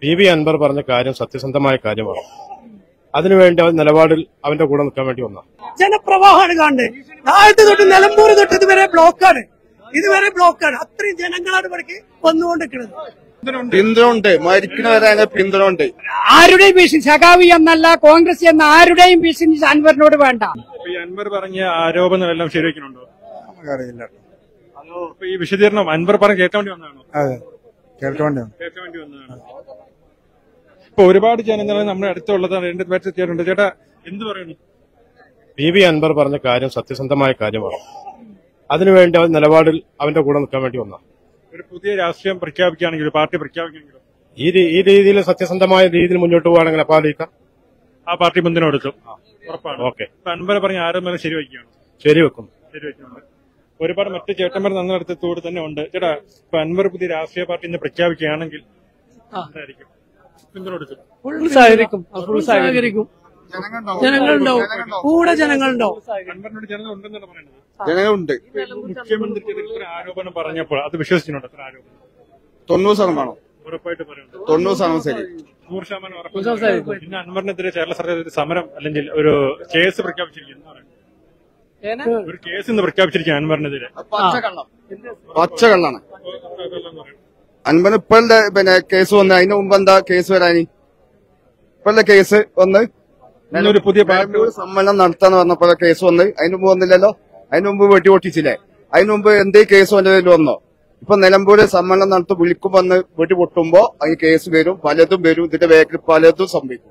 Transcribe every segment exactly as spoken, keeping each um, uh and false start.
P V Anwar പറഞ്ഞ കാര്യം സത്യസന്ധമായ കാര്യമാണ്. അതിനുവേണ്ടി അവൻ നിലപാടിൽ അവന്റെ കൂടെ നിൽക്കാൻ വേണ്ടി വന്ന ജനപ്രവാഹമാണ് കാണുന്നത്. താഴത്ത് തൊട്ട് നിലമ്പൂർ തൊട്ട് ഇതുവരെ ബ്ലോക്കാണ്, ഇതുവരെ ബ്ലോക്കാണ്. അത്രയും ജനങ്ങളാണ് ഇവിടേക്ക് വന്നുകൊണ്ടിരിക്കുന്നത്. പിന്തുണയുണ്ട്, മരിക്കുന്നവരെ പിന്തുണയുണ്ട്. ആരുടെയും ഭീഷണി സഖാവി എന്നല്ല കോൺഗ്രസ് എന്ന ആരുടെയും ഭീഷണി അൻവറിനോട് വേണ്ട. അൻവർ പറഞ്ഞ ആരോപണങ്ങളെല്ലാം ശരിവെക്കുന്നുണ്ടോ? നമുക്കറിയില്ല. ഈ വിശദീകരണം അൻവർ പറഞ്ഞ് കേൾക്കാൻ വേണ്ടി വന്നതാണോ? അതെ, കേൾക്കാൻ വേണ്ടി കേൾക്കാൻ വേണ്ടി വന്നതാണ്. ഇപ്പൊ ഒരുപാട് ജനങ്ങൾ നമ്മുടെ അടുത്തുള്ളതാണ്. രണ്ട് പേര് ചേരുന്നുണ്ട്. ചേട്ടാ എന്ത് പറയുന്നു? പി വി അൻവർ പറഞ്ഞ കാര്യം സത്യസന്ധമായ കാര്യമാണ്. അതിനുവേണ്ടി അവൻ നിലപാടിൽ അവന്റെ കൂടെ നിൽക്കാൻ വേണ്ടി വന്ന ഒരു പുതിയ രാഷ്ട്രീയം പ്രഖ്യാപിക്കുകയാണെങ്കിലും പാർട്ടി പ്രഖ്യാപിക്കുകയാണെങ്കിലും ഈ ഈ രീതിയിൽ സത്യസന്ധമായ രീതിയിൽ മുന്നോട്ട് പോവുകയാണെങ്കിൽ അപ്പാലിക്ക ആ പാർട്ടി മുൻപിനെ എടുക്കും. ഉറപ്പാണ്. ഓക്കെ. അൻവർ പറഞ്ഞ ആരോപണം ശരിവെക്കുകയാണ്. ശരിവെക്കും ശരിവെക്കുന്നുണ്ട്. ഒരുപാട് മറ്റ് ചേട്ടന്മാർ നന്നടുത്തോട് തന്നെ ഉണ്ട്. ചേട്ടാ ഇപ്പൊ അൻവർ പുതിയ രാഷ്ട്രീയ പാർട്ടി ഇന്ന് പ്രഖ്യാപിക്കുകയാണെങ്കിൽ എന്തായിരിക്കും? പിന്തുണ എടുക്കും. സഹകരിക്കും. ജനങ്ങളുണ്ടാവും, കൂടെ ജനങ്ങളുണ്ടാവും. അൻവറിനോട് ജനങ്ങൾ ഉണ്ടെന്നാണ് പറയുന്നത്. ജനങ്ങളുണ്ട്. മുഖ്യമന്ത്രി ഒരു ആരോപണം പറഞ്ഞപ്പോൾ അത് വിശ്വസിച്ചിട്ടുണ്ടോ? എത്ര ആരോപണം? തൊണ്ണൂറ് ശതമാനം ഉറപ്പായിട്ട് പറയുന്നത്. തൊണ്ണൂറ് ശതമാനം ശരി. നൂറ് ശതമാനം ഉറപ്പ്. പിന്നെ അൻവറിനെതിരെ കേരള സർക്കാർ ഒരു സമരം അല്ലെങ്കിൽ ഒരു കേസ് പ്രഖ്യാപിച്ചിരിക്കുന്നു. ഒരു കേസ് ഇന്ന് പ്രഖ്യാപിച്ചിരിക്കുക അൻവറിനെതിരെ. പച്ചക്കള്ളാണ്. അൻവറിന് ഇപ്പോഴത്തെ പിന്നെ കേസ് വന്ന് അതിന് മുമ്പ് എന്താ കേസ് വരാനി? ഇപ്പോഴത്തെ കേസ് വന്ന് ഒരു പുതിയ പാർട്ടി സമ്മേളനം നടത്താന്ന് പറഞ്ഞപ്പോ കേസ് വന്ന് അതിന് മുമ്പ് വന്നില്ലല്ലോ. അതിന് മുമ്പ് വെട്ടി പൊട്ടിച്ചില്ലേ? അതിന് മുമ്പ് എന്തേ കേസ് വന്നതിൽ വന്നോ? ഇപ്പൊ നിലമ്പൂര് സമ്മേളനം നടത്തി വിളിക്കും വന്ന് വെട്ടി പൊട്ടുമ്പോ അതിന് കേസ് വരും, പലതും വരും. ഇതിന്റെ വേഗത്തിൽ പലതും സംഭവിക്കും.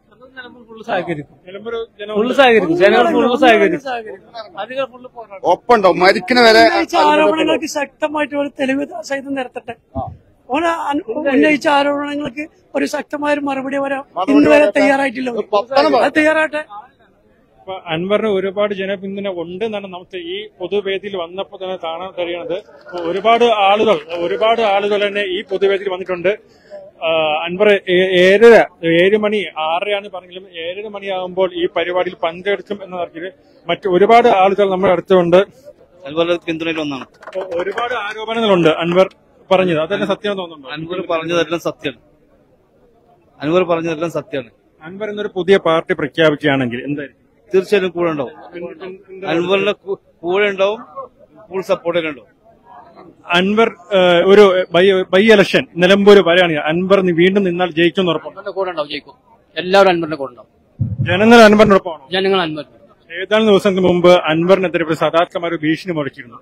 ഒപ്പുണ്ടോ മരിക്കുന്നവരെ ആരോപണങ്ങൾക്ക് ശക്തമായിട്ട് ഒരു തെളിവ് സഹിതം നിരത്തട്ടെ. ഓന് ഉന്നയിച്ച ആരോപണങ്ങൾക്ക് ഒരു ശക്തമായ ഒരു മറുപടി വരാൻ ഇന്ന് വരെ തയ്യാറായിട്ടില്ല. അത് തയ്യാറാട്ടെ. അൻവറിന് ഒരുപാട് ജനപിന്തുണ ഉണ്ട് എന്നാണ് നമുക്ക് ഈ പൊതുവേദിയിൽ വന്നപ്പോൾ തന്നെ കാണാൻ കഴിയുന്നത്. ഒരുപാട് ആളുകൾ ഒരുപാട് ആളുകൾ തന്നെ ഈ പൊതുവേദിയിൽ വന്നിട്ടുണ്ട്. അൻവർ ഏഴര ഏഴ് മണി ആറരയാണ് പറഞ്ഞെങ്കിലും ഏഴര മണിയാകുമ്പോൾ ഈ പരിപാടിയിൽ പങ്കെടുക്കും എന്ന തരത്തിൽ മറ്റു ഒരുപാട് ആളുകൾ നമ്മുടെ അടുത്തുണ്ട്. അൻവറിന്റെ പിന്തുണയിൽ ഒന്നാണ്. ഒരുപാട് ആരോപണങ്ങളുണ്ട് അൻവർ പറഞ്ഞത്. അതെല്ലാം സത്യമാണെന്ന് തോന്നുന്നുണ്ടോ? അൻവർ പറഞ്ഞതെല്ലാം സത്യമാണ്. അൻവർ പറഞ്ഞതെല്ലാം സത്യമാണ്. അൻവർ എന്നൊരു പുതിയ പാർട്ടി പ്രഖ്യാപിക്കുകയാണെങ്കിൽ എന്തായിരിക്കും? തീർച്ചയായിട്ടും കൂടെ ഉണ്ടാവും. അൻവറിന്റെ കൂടെ ഉണ്ടാവും, ഫുൾ സപ്പോർട്ടിൽ ഉണ്ടാവും. അൻവർ ഒരു ബൈ ഇലക്ഷൻ നിലമ്പൂര് വരെയാണെങ്കിൽ അൻവർ വീണ്ടും നിന്നാൽ ജയിക്കും ഉറപ്പാണ്. കൂടെ ഉണ്ടാവും, ജയിക്കും. എല്ലാവരും അൻവറിന്റെ കൂടെ ഉണ്ടാവും. ജനങ്ങൾ അൻവറിനൊപ്പമാണോ? ജനങ്ങൾ അൻവർ. ഏതാനും ദിവസങ്ങൾക്ക് മുമ്പ് അൻവറിനെതിരെ സദാത്മാർ ഭീഷണി മുടക്കിയിരുന്നു.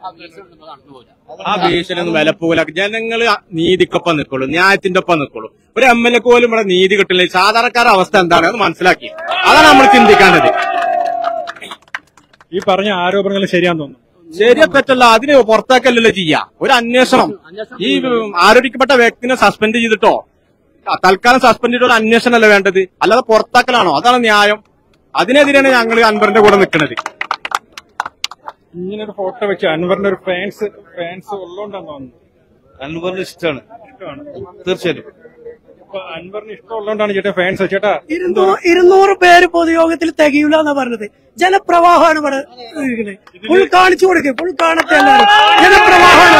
ആ ഭീഷണി ഒന്നും വില പോകില്ല. ജനങ്ങള് നീതിക്കൊപ്പം നിൽക്കുള്ളൂ, ന്യായത്തിന്റെ ഒപ്പം നിൽക്കുള്ളൂ. ഒരു എം എൽ എ പോലും ഇവിടെ നീതി കിട്ടില്ല. സാധാരണക്കാരുടെ അവസ്ഥ എന്താണ് അത് മനസ്സിലാക്കി. അതാണ് നമ്മൾ ചിന്തിക്കേണ്ടത്. ഈ പറഞ്ഞ ആരോപണങ്ങൾ ശരിയാന്ന് തോന്നുന്നു. ശരിയെ പറ്റല്ല, അതിന് പുറത്താക്കല്ലല്ലോ ചെയ്യാ. ഒരു അന്വേഷണം ഈ ആരോപിക്കപ്പെട്ട വ്യക്തിനെ സസ്പെൻഡ് ചെയ്തിട്ടോ തൽക്കാലം സസ്പെൻഡ് ചെയ്തിട്ട് ഒരു അന്വേഷണമല്ല വേണ്ടത്, അല്ലാതെ പുറത്താക്കലാണോ? അതാണ് ന്യായം. അതിനെതിരെയാണ് ഞങ്ങൾ അൻവറിന്റെ കൂടെ നിൽക്കുന്നത്. ഇങ്ങനൊരു ഫോട്ടോ വെച്ച് അൻവറിന്റെ ഒരു ഫാൻസ് ഫാൻസ് ഉള്ളതുകൊണ്ടാന്ന് തോന്നുന്നു. അൻവറിന് ഇഷ്ടമാണ്. ഇഷ്ടമാണ് തീർച്ചയായിട്ടും. അൻവറിന് ഇഷ്ടമുള്ളതുകൊണ്ടാണ് ചേട്ടാ ഫാൻസ്. ചേട്ടാ ഇരുന്നൂറ് പേര് പൊതുയോഗത്തിൽ തികയൂല എന്നാ പറഞ്ഞത്. ജനപ്രവാഹമാണ് ഇവിടെ ഫുൾ കാണിച്ചു കൊടുക്കുക. ഫുൾ കാണത്തെ എല്ലാവരും ജനപ്രവാഹമാണ്.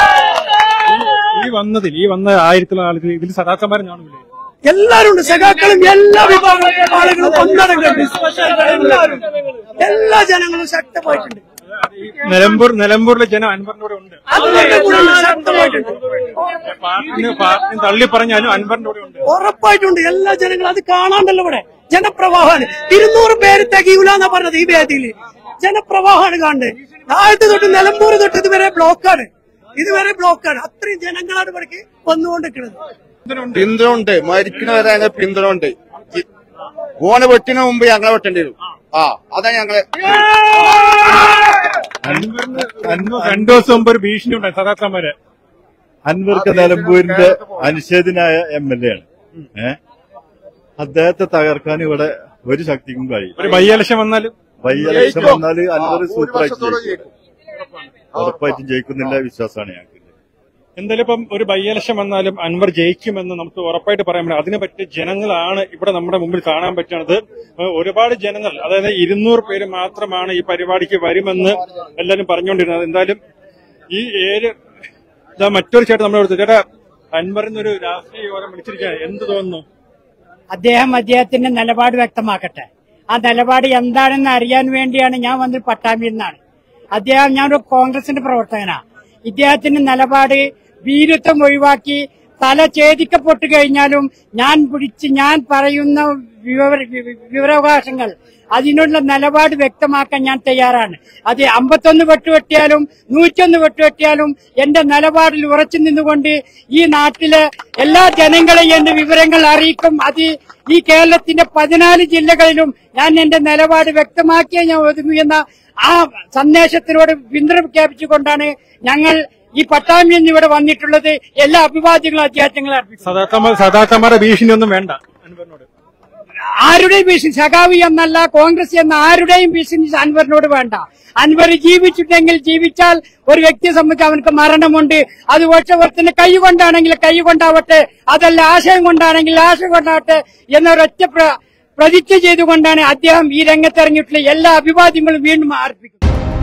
ഈ വന്നതിൽ ഈ വന്ന ആയിരത്തിലുള്ള ആളുകൾ ഇതിൽ സദാക്കന്മാരും കാണൂലേ? എല്ലാരും ഉണ്ട്. സഖാക്കളും എല്ലാ വിഭാഗം ആളുകളും ഒന്നടങ്കം എല്ലാവരും എല്ലാ ജനങ്ങളും ശക്തമായിട്ടുണ്ട്. നിലമ്പൂർ നിലമ്പൂരിലെ ജനം അൻവറിന്റെ കൂടെ ഉണ്ട്. ശക്തമായിട്ടുണ്ട്. പാർട്ടി തള്ളി പറഞ്ഞാലും അൻവറിന്റെ കൂടെ ഉണ്ട്. ഉറപ്പായിട്ടുണ്ട്. എല്ലാ ജനങ്ങളും അത് കാണാണ്ടല്ലോ. ഇവിടെ ജനപ്രവാഹമാണ്. ഇരുന്നൂറ് പേര് തികയൂല എന്നാ പറഞ്ഞത്. ഈ വേദിയിൽ ജനപ്രവാഹമാണ് കാണുന്നത്. താഴത്ത് തൊട്ട് നിലമ്പൂർ തൊട്ട് ഇതുവരെ ബ്ലോക്കാണ്, ഇതുവരെ ബ്ലോക്കാണ്. അത്രയും ജനങ്ങളാണ് ഇവിടേക്ക് വന്നുകൊണ്ടിരിക്കുന്നത്. പിന്തുണയുണ്ട്, മരിക്കുന്നവരെ പിന്തുണയുണ്ട്. ഓനെ വെട്ടിന് മുമ്പ് ഞങ്ങളെ വെട്ടേണ്ടി വരും. ആ അതാ ഞങ്ങളെ രണ്ടു ദിവസം മുമ്പ് ഒരു ഭീഷണി ഉണ്ടായി സദാക്കന്മാരെ. അൻവർക്ക് നിലമ്പൂരിന്റെ അനിഷേധനായ എം എൽ എ ആണ്. ഏഹ് അദ്ദേഹത്തെ തകർക്കാൻ ഇവിടെ ഒരു ശക്തിക്കും കഴിയും. ഒരു ബൈ ഇലക്ഷൻ വന്നാലും ബൈ ഇലക്ഷൻ വന്നാൽ അൻവർ സൂപ്പറായിട്ട് ജയിക്കും. ഉറപ്പായിട്ടും ജയിക്കുന്നില്ല വിശ്വാസമാണ് ഞങ്ങൾക്ക്. എന്തായാലും ഇപ്പം ഒരു ബൈ ഇലക്ഷൻ വന്നാലും അൻവർ ജയിക്കുമെന്ന് നമുക്ക് ഉറപ്പായിട്ട് പറയാൻ പറ്റും. അതിനെ പറ്റിയ ജനങ്ങളാണ് ഇവിടെ നമ്മുടെ മുമ്പിൽ കാണാൻ പറ്റുന്നത്. ഒരുപാട് ജനങ്ങൾ, അതായത് ഇരുന്നൂറ് പേര് മാത്രമാണ് ഈ പരിപാടിക്ക് വരുമെന്ന് എല്ലാവരും പറഞ്ഞുകൊണ്ടിരുന്നത്. എന്തായാലും ഈ ഏഴ് മറ്റൊരു ചേട്ടൻ നമ്മുടെ അടുത്ത് ചേട്ടാ അൻവറിന് ഒരു രാഷ്ട്രീയ യോഗം വിളിച്ചിരിക്കുകയാണ്. എന്ത് തോന്നുന്നു? അദ്ദേഹം അദ്ദേഹത്തിന്റെ നിലപാട് വ്യക്തമാക്കട്ടെ. ആ നിലപാട് എന്താണെന്ന് അറിയാൻ വേണ്ടിയാണ് ഞാൻ വന്നത് പട്ടാമ്പിയിൽ നിന്നാണ്. അദ്ദേഹം ഞാനൊരു കോൺഗ്രസിന്റെ പ്രവർത്തകനാ. ഇദ്ദേഹത്തിന്റെ നിലപാട് വീരത്വം ഒഴിവാക്കി തല ഛേദിക്കപ്പെട്ടു കഴിഞ്ഞാലും ഞാൻ പിടിച്ച് ഞാൻ പറയുന്ന വിവര വിവരാവകാശങ്ങൾ അതിനുള്ള നിലപാട് വ്യക്തമാക്കാൻ ഞാൻ തയ്യാറാണ്. അത് അമ്പത്തൊന്ന് വെട്ടുവെട്ടിയാലും നൂറ്റൊന്ന് വെട്ടുവെട്ടിയാലും എന്റെ നിലപാടിൽ ഉറച്ചു നിന്നുകൊണ്ട് ഈ നാട്ടിലെ എല്ലാ ജനങ്ങളെയും എന്റെ വിവരങ്ങൾ അറിയിക്കും. അത് ഈ കേരളത്തിന്റെ പതിനാല് ജില്ലകളിലും ഞാൻ എന്റെ നിലപാട് വ്യക്തമാക്കിയേ ഞാൻ ഒതുങ്ങൂ എന്ന ആ സന്ദേശത്തിനോട് പിന്തുണ പ്രഖ്യാപിച്ചുകൊണ്ടാണ് ഞങ്ങൾ ഈ പട്ടാമ്പിയിൽ നിന്ന് ഇവിടെ വന്നിട്ടുള്ളത്. എല്ലാ അഭിവാദ്യങ്ങളും അത്യാവശ്യങ്ങളും അർപ്പിക്കും. സദാചാര ഭീഷണിയൊന്നും വേണ്ട അൻവറിനോട്. ആരുടെയും ഭീഷണി സഖാവി എന്നല്ല കോൺഗ്രസ് എന്ന ആരുടെയും ഭീഷണി അൻവറിനോട് വേണ്ട. അൻവർ ജീവിച്ചിട്ടെങ്കിൽ ജീവിച്ചാൽ ഒരു വ്യക്തിയെ സംബന്ധിച്ച് അവനക്ക് മരണമുണ്ട്. അത് പക്ഷെ കൈ കൊണ്ടാണെങ്കിൽ കൈ കൊണ്ടാവട്ടെ, അതല്ല ആശയം കൊണ്ടാണെങ്കിൽ ആശയം കൊണ്ടാവട്ടെ എന്നൊരൊറ്റ പ്രതിജ്ഞ ചെയ്തുകൊണ്ടാണ് അദ്ദേഹം ഈ രംഗത്തിറങ്ങിയിട്ടുള്ള എല്ലാ അഭിവാദ്യങ്ങളും വീണ്ടും അർപ്പിക്കുന്നത്.